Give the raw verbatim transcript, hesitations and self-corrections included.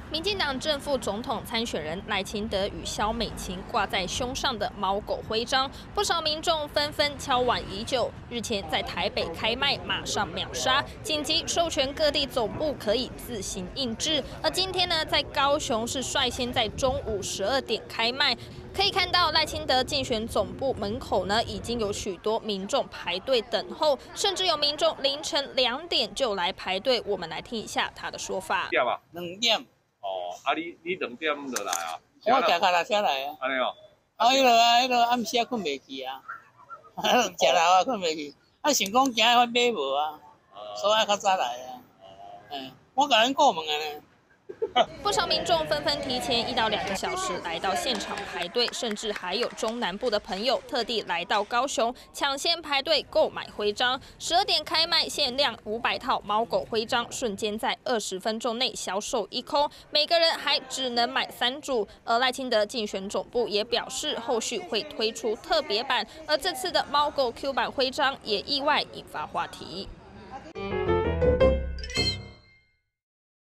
民进党正副总统参选人赖清德与萧美琴挂在胸上的猫狗徽章，不少民众纷纷敲碗已久。日前在台北开卖，马上秒杀，紧急授权各地总部可以自行印制。而今天呢，在高雄是率先在中午十二点开卖。 可以看到赖清德竞选总部门口呢，已经有许多民众排队等候，甚至有民众凌晨两点就来排队。我们来听一下他的说法。 点啊， 两点。 哦，啊你你两点就来啊？ 我骑脚踏车来啊。 安尼哦。 啊，迄落啊，迄落暗时啊困袂去啊，食老啊困袂去。啊，想讲今日我买无啊，所以较早来啊。嗯，我甲恁顾问啊呢。 不少民众纷纷提前一到两个小时来到现场排队，甚至还有中南部的朋友特地来到高雄抢先排队购买徽章。十二点开卖，限量五百套猫狗徽章，瞬间在二十分钟内销售一空，每个人还只能买三组。而赖清德竞选总部也表示，后续会推出特别版，而这次的猫狗 Q 版徽章也意外引发话题。